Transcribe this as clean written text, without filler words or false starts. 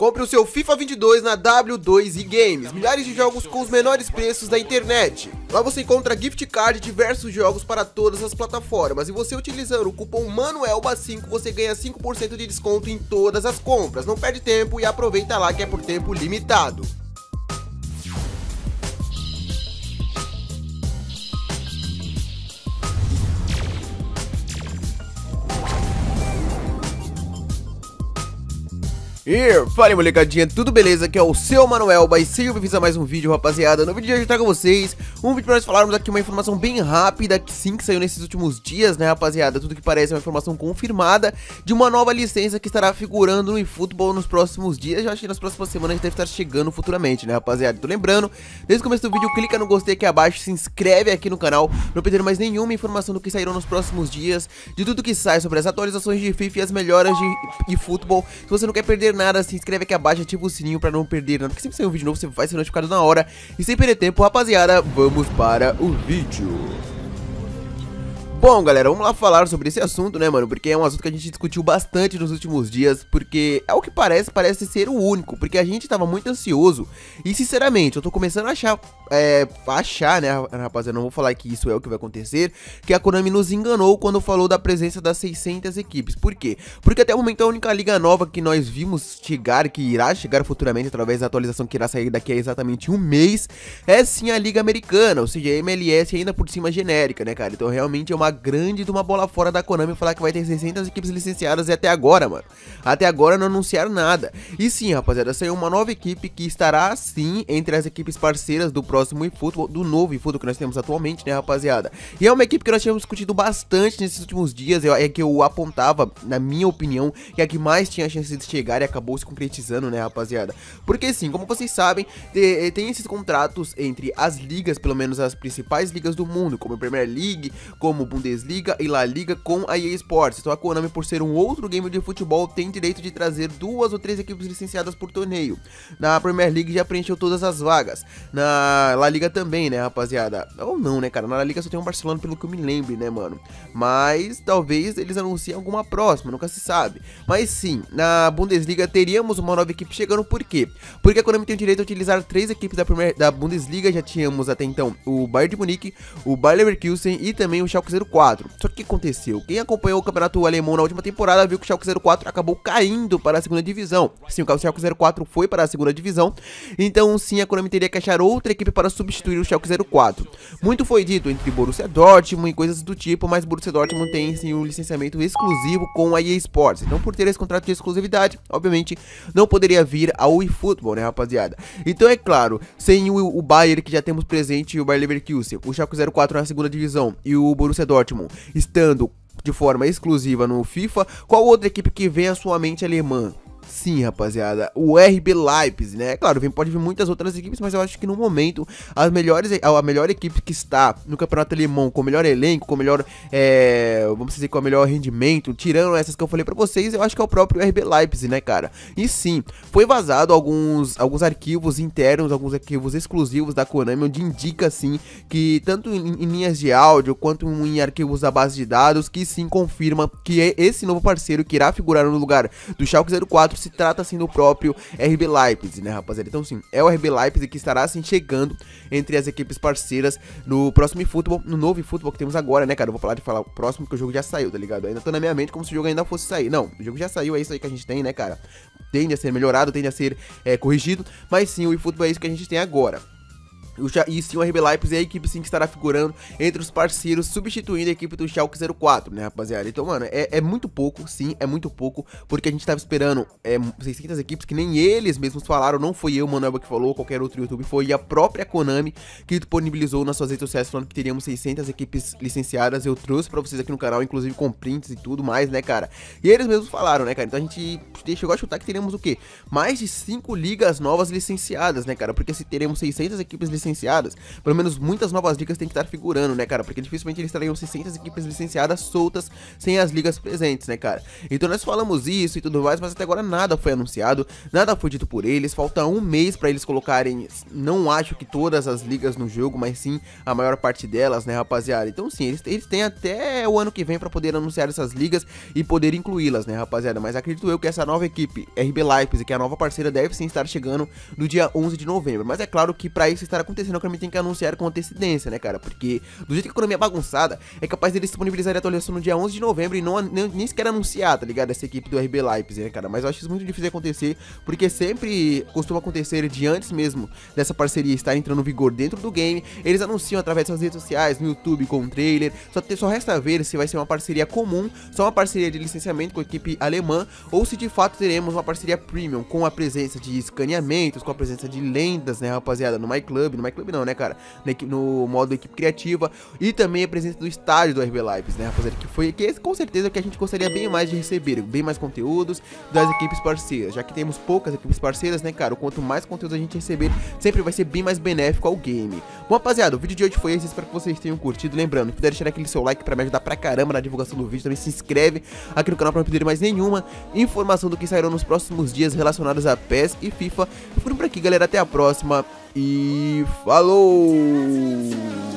Compre o seu FIFA 22 na W2 Games, milhares de jogos com os menores preços da internet. Lá você encontra gift card de diversos jogos para todas as plataformas e você utilizando o cupom MANUELBA5 você ganha 5% de desconto em todas as compras. Não perde tempo e aproveita lá que é por tempo limitado. Fala molecadinha, tudo beleza? Aqui é o seu Manuelba e sejam bem-vindos a mais um vídeo, rapaziada. No vídeo de hoje eu trago vocês um vídeo para nós falarmos aqui uma informação bem rápida que sim, que saiu nesses últimos dias, né, rapaziada? Tudo que parece é uma informação confirmada de uma nova licença que estará figurando no eFootball nos próximos dias. Já acho que nas próximas semanas deve estar chegando futuramente, né, rapaziada? Tô lembrando, desde o começo do vídeo, clica no gostei aqui abaixo, se inscreve aqui no canal pra não perder mais nenhuma informação do que sairão nos próximos dias, de tudo que sai sobre as atualizações de FIFA e as melhoras de eFootball. Se você não quer perder nada, se inscreve aqui abaixo, ativa o sininho pra não perder nada, porque sempre sair um vídeo novo você vai ser notificado na hora. E sem perder tempo, rapaziada, vamos para o vídeo. Bom, galera, vamos lá falar sobre esse assunto, né, mano, porque é um assunto que a gente discutiu bastante nos últimos dias, porque é o que parece ser o único, porque a gente tava muito ansioso e, sinceramente, eu tô começando a achar, né, rapaziada, não vou falar que isso é o que vai acontecer, que a Konami nos enganou quando falou da presença das 600 equipes. Por quê? Porque até o momento a única liga nova que nós vimos chegar, que irá chegar futuramente através da atualização que irá sair daqui a exatamente um mês, é sim a Liga Americana, ou seja, a MLS ainda por cima genérica, né, cara? Então realmente é uma grande de uma bola fora da Konami falar que vai ter 600 equipes licenciadas e até agora, mano, até agora não anunciaram nada. E sim, rapaziada, saiu uma nova equipe que estará sim entre as equipes parceiras do próximo eFootball, do novo eFootball que nós temos atualmente, né, rapaziada? E é uma equipe que nós tínhamos discutido bastante nesses últimos dias, é que eu apontava, na minha opinião, que é a que mais tinha chance de chegar e acabou se concretizando, né, rapaziada? Porque sim, como vocês sabem, tem esses contratos entre as ligas, pelo menos as principais ligas do mundo, como a Premier League, como Bundesliga e La Liga com a EA Sports. Então a Konami, por ser um outro game de futebol, tem direito de trazer 2 ou 3 equipes licenciadas por torneio. Na Premier League já preencheu todas as vagas. Na La Liga também, né, rapaziada? Ou não, né, cara? Na La Liga só tem um Barcelona, pelo que eu me lembre, né, mano? Mas talvez eles anunciem alguma próxima, nunca se sabe. Mas sim, na Bundesliga teríamos uma nova equipe chegando. Por quê? Porque a Konami tem o direito de utilizar 3 equipes da Bundesliga. Já tínhamos até então o Bayern de Munique, o Bayer Leverkusen e também o Schalke 04. Só que o que aconteceu? Quem acompanhou o campeonato alemão na última temporada viu que o Schalke 04 acabou caindo para a segunda divisão. Sim, o Schalke 04 foi para a segunda divisão. Então sim, a Konami teria que achar outra equipe para substituir o Schalke 04. Muito foi dito entre Borussia Dortmund e coisas do tipo, mas Borussia Dortmund tem sim um licenciamento exclusivo com a EA Sports. Então por ter esse contrato de exclusividade, obviamente não poderia vir ao eFootball, né, rapaziada? Então é claro, sem o Bayern, que já temos presente, o Bayer Leverkusen, o Schalke 04 na segunda divisão e o Borussia Dortmund estando de forma exclusiva no FIFA, qual outra equipe que vem à sua mente alemã? Sim, rapaziada, o RB Leipzig, né? Claro, pode vir muitas outras equipes, mas eu acho que no momento a melhor equipe que está no campeonato alemão, com o melhor elenco, com o melhor, vamos dizer, com o melhor rendimento, tirando essas que eu falei pra vocês, eu acho que é o próprio RB Leipzig, né, cara? E sim, foi vazado alguns arquivos internos, alguns arquivos exclusivos da Konami, onde indica, sim, que tanto em linhas de áudio, quanto em arquivos da base de dados, que sim, confirma que é esse novo parceiro que irá figurar no lugar do Schalke 04, se trata assim do próprio RB Leipzig, né, rapaziada? Então sim, é o RB Leipzig que estará assim chegando entre as equipes parceiras no próximo eFootball, no novo eFootball que temos agora, né, cara? Eu vou falar o próximo, porque o jogo já saiu, tá ligado? Ainda tô na minha mente como se o jogo ainda fosse sair. Não, o jogo já saiu, é isso aí que a gente tem, né, cara? Tende a ser melhorado, tende a ser corrigido, mas sim, o eFootball é isso que a gente tem agora. E sim, o RB Leipzig é a equipe sim que estará figurando entre os parceiros, substituindo a equipe do Schalke 04, né, rapaziada? Então, mano, é muito pouco, sim, é muito pouco, porque a gente tava esperando 600 equipes, que nem eles mesmos falaram, não foi eu, Manuelba, que falou, qualquer outro YouTube, foi a própria Konami que disponibilizou nas suas redes sociais falando que teríamos 600 equipes licenciadas. Eu trouxe pra vocês aqui no canal, inclusive com prints e tudo mais, né, cara? E eles mesmos falaram, né, cara? Então a gente chegou a chutar que teríamos o quê? Mais de 5 ligas novas licenciadas, né, cara? Porque se teremos 600 equipes licenciadas licenciadas, pelo menos muitas novas ligas têm que estar figurando, né, cara? Porque dificilmente eles trariam 600 equipes licenciadas soltas sem as ligas presentes, né, cara? Então nós falamos isso e tudo mais, mas até agora nada foi anunciado, nada foi dito por eles. Falta um mês pra eles colocarem, não acho que todas as ligas no jogo, mas sim a maior parte delas, né, rapaziada? Então sim, eles têm até o ano que vem pra poder anunciar essas ligas e poder incluí-las, né, rapaziada? Mas acredito eu que essa nova equipe, RB Leipzig, que é a nova parceira, deve sim estar chegando no dia 11 de novembro. Mas é claro que pra isso estar acontecendo, o Konami tem que anunciar com antecedência, né, cara? Porque do jeito que a economia é bagunçada, é capaz deles disponibilizarem a atualização no dia 11 de novembro e nem sequer anunciar, tá ligado? Essa equipe do RB Leipzig, né, cara? Mas eu acho isso muito difícil de acontecer, porque sempre costuma acontecer de antes mesmo dessa parceria estar entrando no vigor dentro do game, eles anunciam através das redes sociais, no YouTube, com um trailer. Só resta ver se vai ser uma parceria comum, só uma parceria de licenciamento com a equipe alemã, ou se de fato teremos uma parceria premium, com a presença de escaneamentos, com a presença de lendas, né, rapaziada, no MyClub não, né, cara, no modo equipe criativa, e também a presença do estádio do RB Leipzig, né, rapaziada, que com certeza que a gente gostaria bem mais de receber, bem mais conteúdos das equipes parceiras, já que temos poucas equipes parceiras, né, cara, quanto mais conteúdo a gente receber, sempre vai ser bem mais benéfico ao game. Bom, rapaziada, o vídeo de hoje foi esse, espero que vocês tenham curtido, lembrando, se puder deixar aquele seu like pra me ajudar pra caramba na divulgação do vídeo, também se inscreve aqui no canal pra não perder mais nenhuma informação do que sairá nos próximos dias relacionados a PES e FIFA. Fico por aqui, galera, até a próxima e falou!